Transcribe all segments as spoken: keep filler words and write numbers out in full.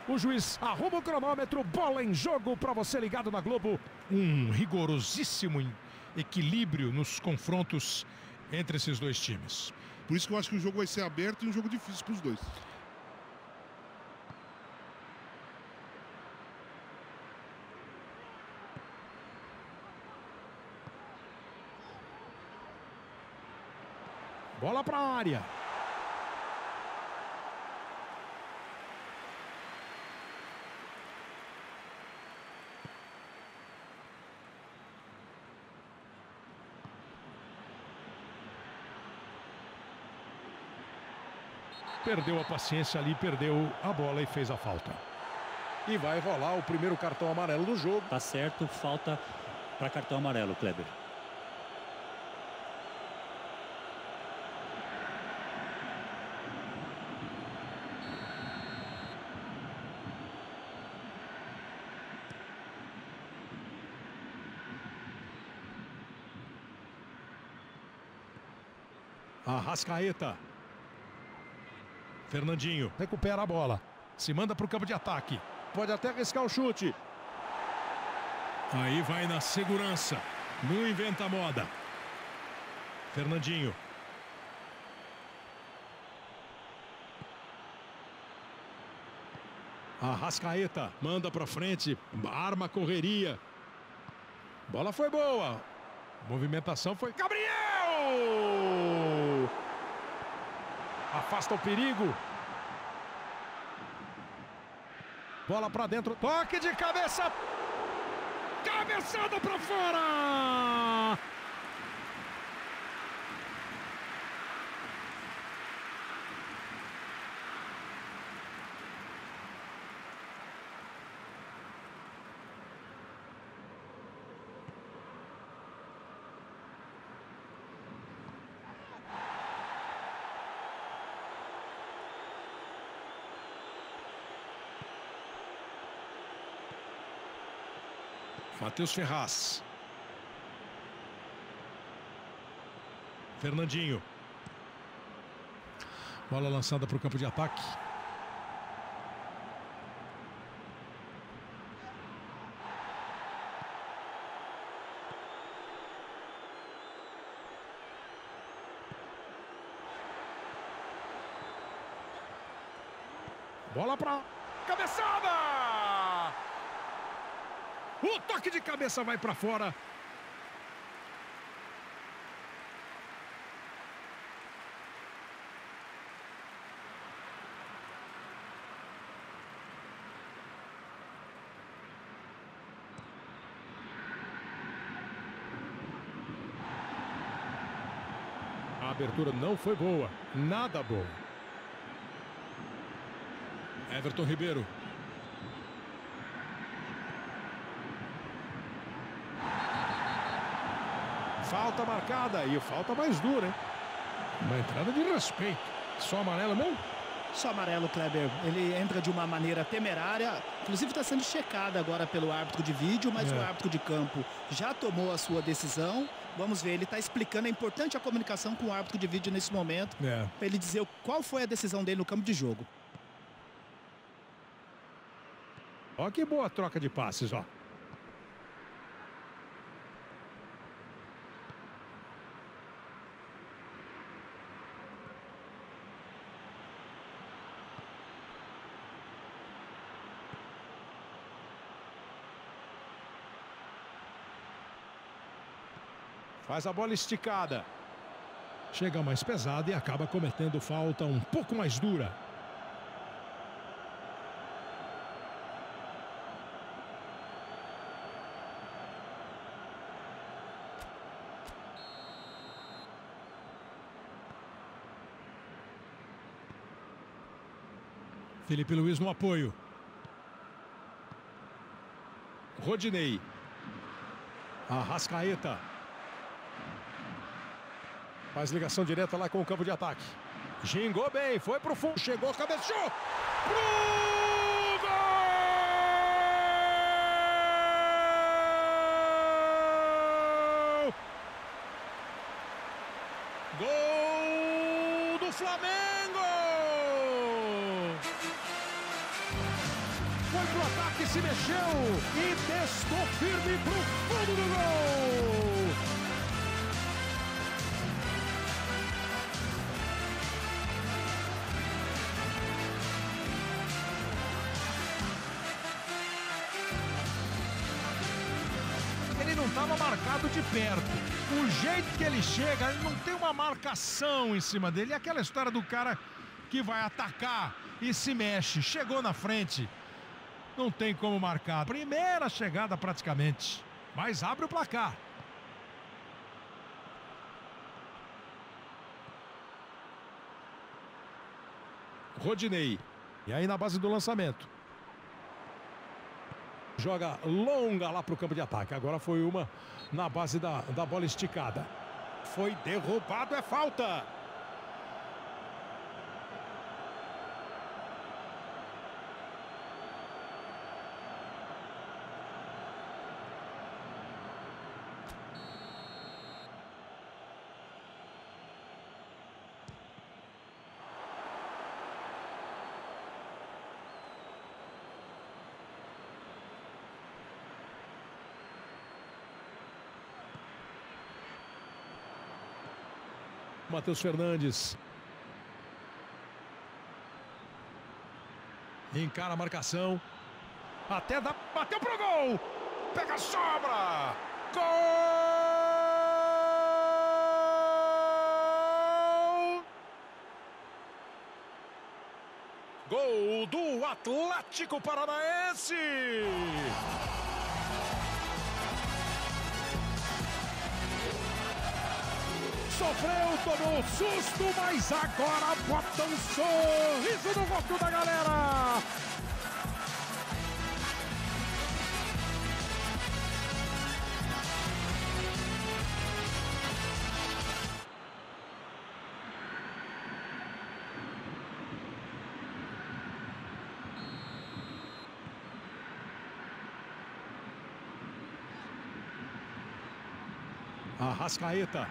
O juiz arruma o cronômetro, bola em jogo para você ligado na Globo. Um rigorosíssimo equilíbrio nos confrontos entre esses dois times. Por isso que eu acho que o jogo vai ser aberto e um jogo difícil para os dois. Bola para a área. Perdeu a paciência ali, perdeu a bola e fez a falta. E vai rolar o primeiro cartão amarelo do jogo. Tá certo, falta para cartão amarelo, Kleber. Arrascaeta. Fernandinho recupera a bola. Se manda para o campo de ataque. Pode até arriscar o chute. Aí vai na segurança. Não inventa moda. Fernandinho. Arrascaeta. Manda para frente. Arma a correria. Bola foi boa. Movimentação foi... Gabriel! Afasta o perigo. Bola para dentro. Toque de cabeça. Cabeçada para fora. Matheus Ferraz. Fernandinho. Bola lançada para o campo de ataque. Bola para cabeçada! O toque de cabeça vai para fora. A abertura não foi boa. Nada boa. Everton Ribeiro. Falta marcada e falta mais dura, hein? Uma entrada de respeito. Só amarelo mesmo? Só amarelo, Kleber. Ele entra de uma maneira temerária. Inclusive está sendo checado agora pelo árbitro de vídeo, mas é. o árbitro de campo já tomou a sua decisão. Vamos ver, ele está explicando. É importante a comunicação com o árbitro de vídeo nesse momento. É. Para ele dizer qual foi a decisão dele no campo de jogo. Ó que boa troca de passes, ó. Faz a bola esticada. Chega mais pesada e acaba cometendo falta um pouco mais dura. Felipe Luiz no apoio. Rodinei. Arrascaeta. Faz ligação direta lá com o campo de ataque. Gingou bem, foi pro fundo, chegou, cabeceou. Pro gol! Gol do Flamengo! foi pro ataque, se mexeu e testou firme pro fundo do gol. Ele não estava marcado de perto. O jeito que ele chega, ele não tem uma marcação em cima dele. É aquela história do cara que vai atacar e se mexe. Chegou na frente. Não tem como marcar. Primeira chegada praticamente. Mas abre o placar. Rodinei. E aí na base do lançamento. Joga longa lá para o campo de ataque. Agora foi uma na base da, da bola esticada. Foi derrubado, é falta. Matheus Fernandes. Encara a marcação. Até dá. Bateu pro gol. Pega a sobra. Gol! Gol do Atlético Paranaense. Sofreu, tomou um susto, mas agora bota um sorriso no rosto da galera. Arrascaeta.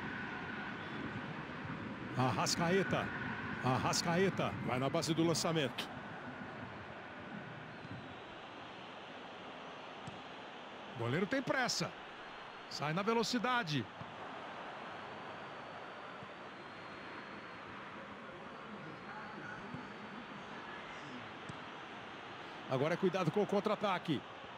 Arrascaeta. Arrascaeta. Vai na base do lançamento. O goleiro tem pressa. Sai na velocidade. Agora é cuidado com o contra-ataque.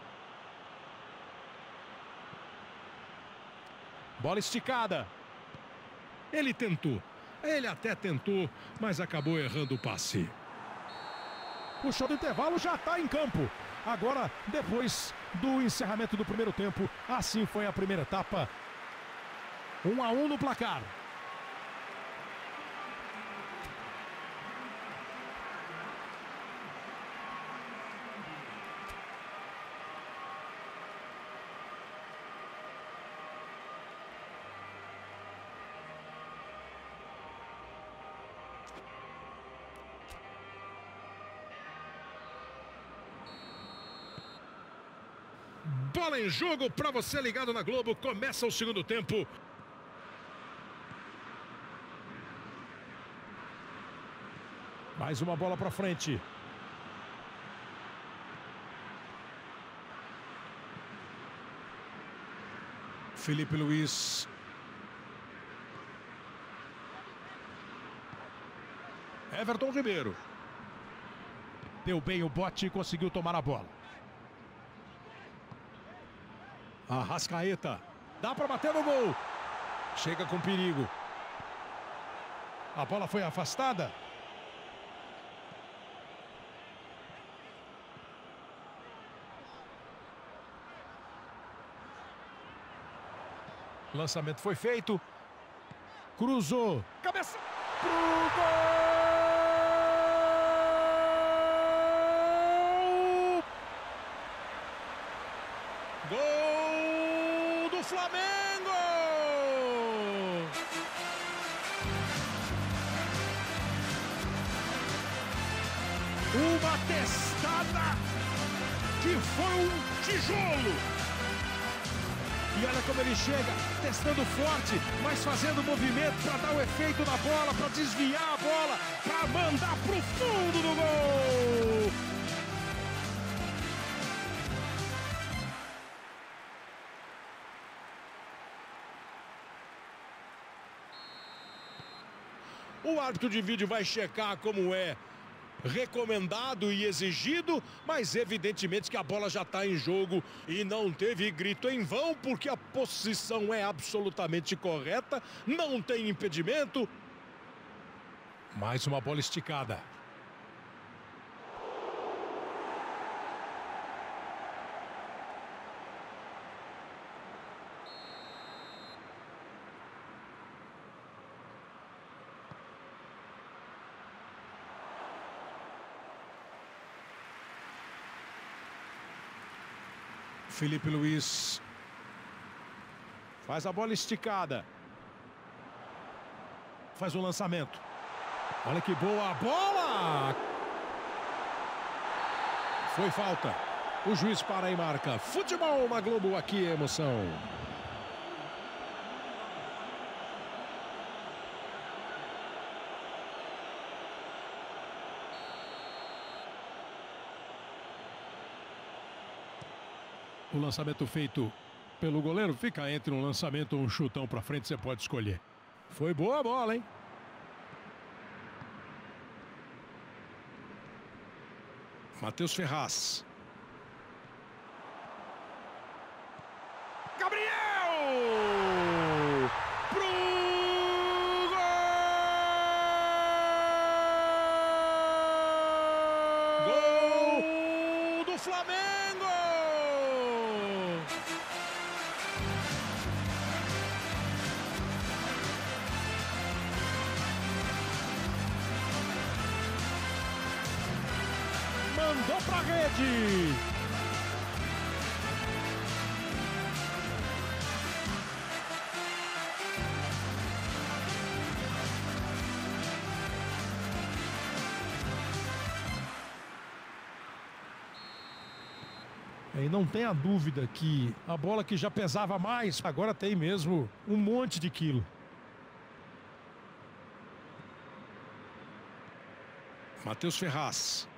Bola esticada. Ele tentou. Ele até tentou, mas acabou errando o passe. O show do intervalo já está em campo. Agora, depois do encerramento do primeiro tempo, assim foi a primeira etapa. Um a um no placar. Bola em jogo para você ligado na Globo. Começa o segundo tempo. Mais uma bola para frente. Felipe Luiz. Everton Ribeiro. Deu bem o bote e conseguiu tomar a bola. Arrascaeta. Dá para bater no gol. Chega com perigo. A bola foi afastada. Lançamento foi feito. Cruzou. Cabeça. Pro gol! Gol do Flamengo! Uma testada que foi um tijolo. E olha como ele chega, testando forte, mas fazendo movimento para dar o efeito na bola, para desviar a bola, para mandar pro fundo do gol. O árbitro de vídeo vai checar como é recomendado e exigido, mas evidentemente que a bola já está em jogo e não teve grito em vão, porque a posição é absolutamente correta, não tem impedimento. Mais uma bola esticada. Felipe Luiz faz a bola esticada. Faz o lançamento. Olha que boa bola! Foi falta. O juiz para e marca. Futebol na Globo, aqui é emoção. O lançamento feito pelo goleiro fica entre um lançamento ou um chutão para frente, você pode escolher. Foi boa a bola, hein? Matheus Ferraz. Gabriel! Pro gol! Gol do Flamengo! Mandou pra rede. E não tenha dúvida que a bola que já pesava mais, agora tem mesmo um monte de quilo. Matheus Ferraz.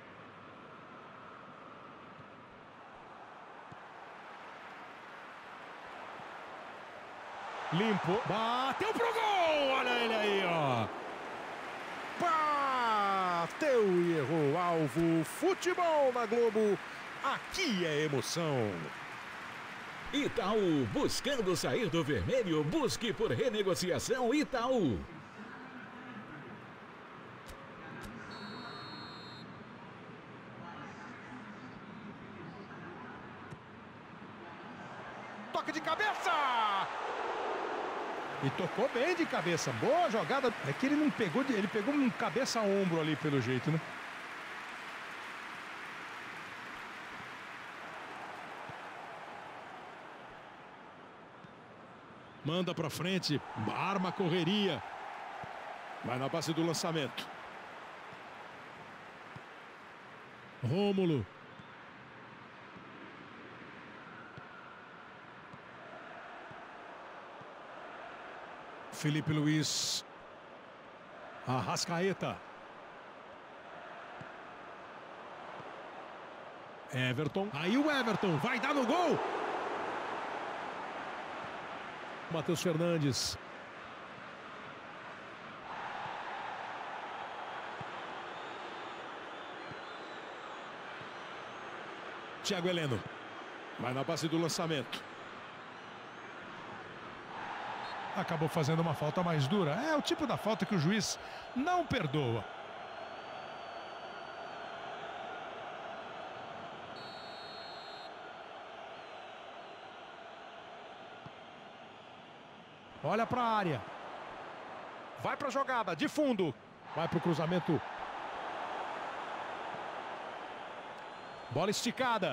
Limpo, bateu pro gol, olha ele aí, ó. Bateu e errou o alvo. Futebol na Globo, aqui é emoção. Itaú, buscando sair do vermelho, busque por renegociação Itaú. Toque de cabeça! E tocou bem de cabeça. Boa jogada. É que ele não pegou, de... ele pegou um cabeça a ombro ali pelo jeito, né? Manda pra frente, arma a correria. Vai na base do lançamento. Rômulo. Felipe Luiz. Arrascaeta. Everton. Aí o Everton vai dar no gol. Matheus Fernandes. Thiago Heleno. Vai na base do lançamento. Acabou fazendo uma falta mais dura. É o tipo da falta que o juiz não perdoa. Olha para a área. Vai para a jogada de fundo. Vai para o cruzamento. Bola esticada.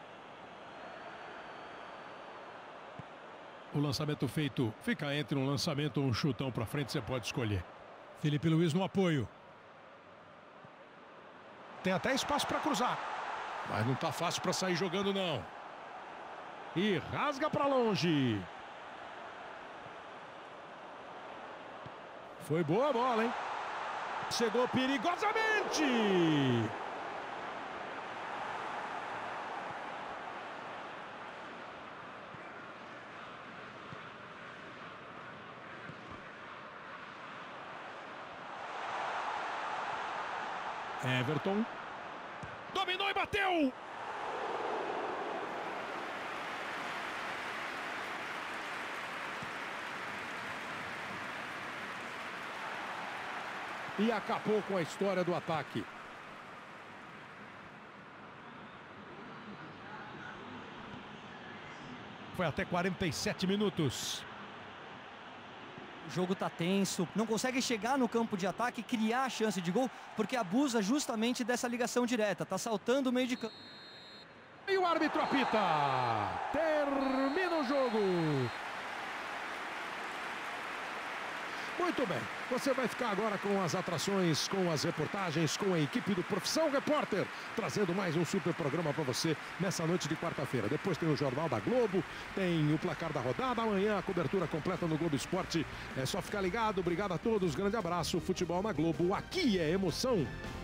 O lançamento feito fica entre um lançamento ou um chutão para frente, você pode escolher. Felipe Luiz no apoio. Tem até espaço para cruzar. Mas não tá fácil para sair jogando, não. E rasga para longe. Foi boa a bola, hein? Chegou perigosamente. Everton. Dominou e bateu! E acabou com a história do ataque. Foi até quarenta e sete minutos. O jogo tá tenso, não consegue chegar no campo de ataque, criar a chance de gol, porque abusa justamente dessa ligação direta, tá saltando o meio de campo. E o árbitro apita. Termina o jogo. Muito bem, você vai ficar agora com as atrações, com as reportagens, com a equipe do Profissão Repórter, trazendo mais um super programa para você nessa noite de quarta-feira. Depois tem o Jornal da Globo, tem o placar da rodada, amanhã a cobertura completa no Globo Esporte. É só ficar ligado, obrigado a todos, grande abraço, Futebol na Globo, aqui é emoção.